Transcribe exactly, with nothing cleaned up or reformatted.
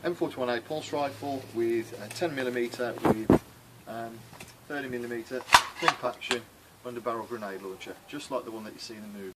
M forty-one A Pulse Rifle with a ten millimeter with um, thirty millimeter pump action under barrel grenade launcher, just like the one that you see in the movie.